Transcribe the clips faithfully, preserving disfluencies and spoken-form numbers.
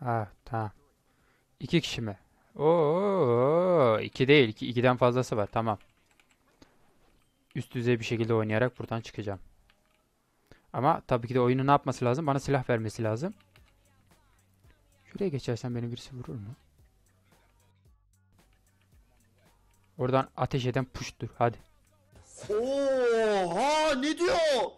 Ha tamam. İki kişi mi? Oo, iki değil. İki, ikiden fazlası var. Tamam. Üst düzey bir şekilde oynayarak buradan çıkacağım. Ama tabii ki de oyunu ne yapması lazım? Bana silah vermesi lazım. Şuraya geçersen beni birisi vurur mu? Oradan ateş eden puştur. Hadi. Oha ne diyor?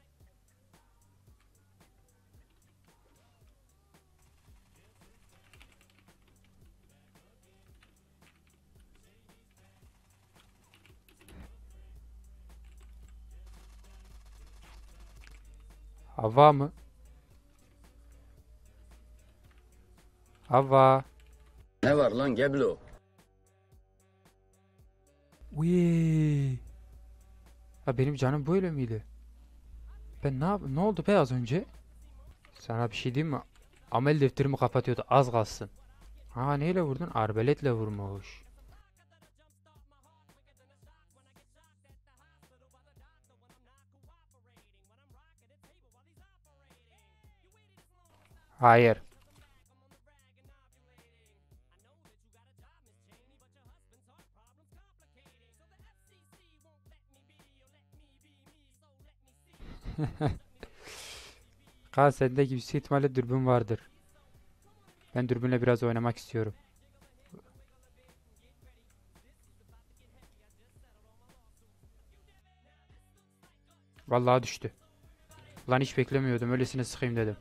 Hava mı? Hava. Ne var lan Geblo? Uy. Ha benim canım böyle miydi? Ben ne yap ne oldu be az önce? Sana bir şey diyeyim mi? Amel defterimi kapatıyordu az kalsın. Ha neyle vurdun? Arbeletle vurmuş. Hayır. Kaan sende yüksek ihtimalle dürbün vardır. Ben dürbünle biraz oynamak istiyorum. Vallahi düştü. Lan hiç beklemiyordum. Öylesine sıkayım dedim.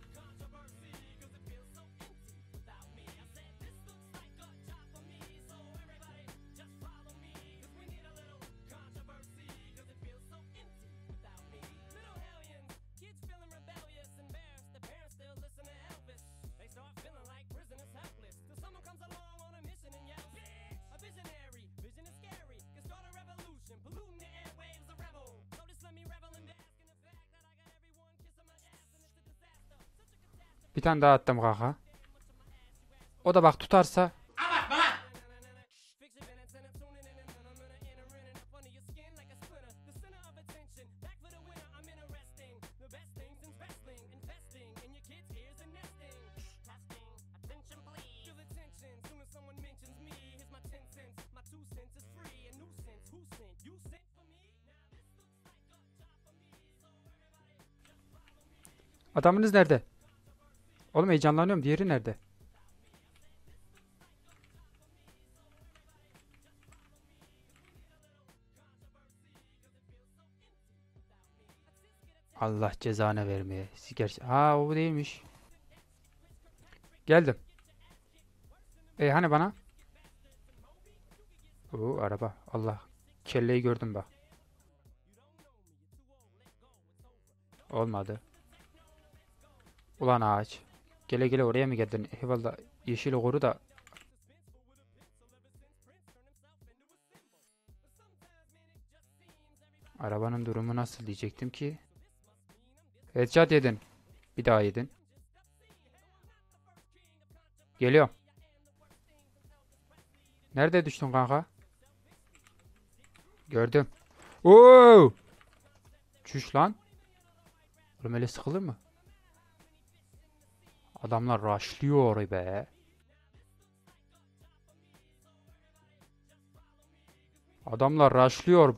Bir tane daha attım kanka. O da bak tutarsa. Adamınız nerede? Oğlum heyecanlanıyorum. Diğeri nerede? Allah cezanı vermeye. Gerçi ha o değilmiş. Geldim. E hani bana? Oo araba. Allah. Kelleyi gördüm bak. Olmadı. Ulan ağaç. Gele gele oraya mı geldin? Eyvallah. Yeşili koru da. Arabanın durumu nasıl diyecektim ki? Headshot yedin. Bir daha yedin. Geliyorum. Nerede düştün kanka? Gördüm. Oo! Çüş lan. Oğlum öyle sıkılır mı? Adamlar rushlıyor be. Adamlar rushlıyor.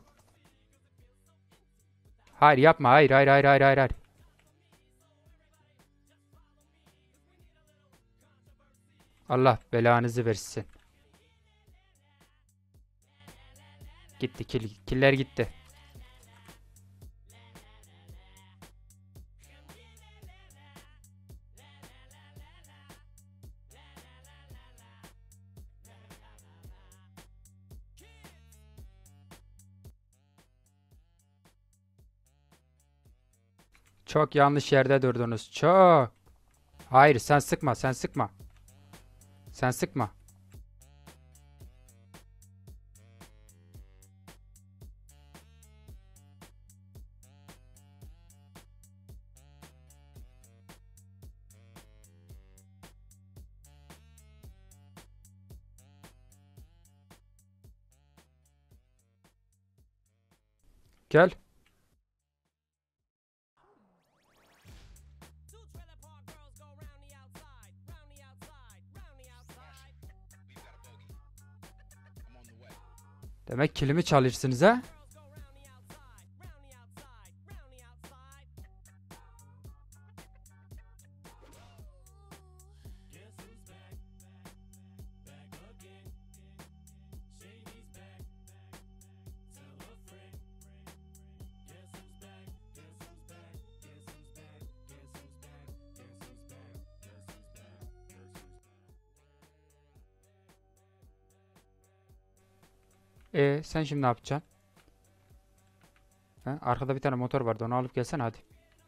Hayır yapma. Hayır hayır hayır hayır hayır. Hayır. Allah belanızı versin. Gitti kill, killer gitti. Çok yanlış yerde durdunuz. Çok. Hayır sen sıkma sen sıkma. Sen sıkma. Gel. Demek kilimi çalışsınız ha? E sen şimdi ne yapacaksın? Ha? Arkada bir tane motor vardı. Onu alıp gelsene hadi.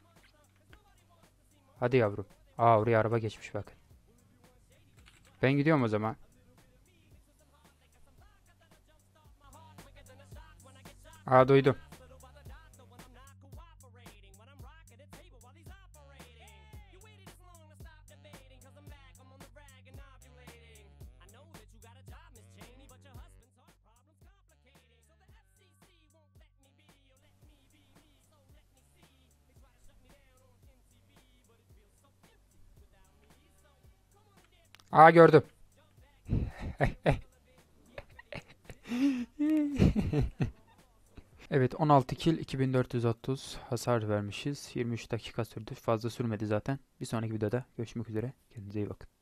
Hadi yavrum. Aa oraya araba geçmiş bakın. Ben gidiyorum o zaman. Aa duydum. Aa gördüm. Evet on altı kill iki bin dört yüz otuz hasar vermişiz. yirmi üç dakika sürdü. Fazla sürmedi zaten. Bir sonraki videoda görüşmek üzere. Kendinize iyi bakın.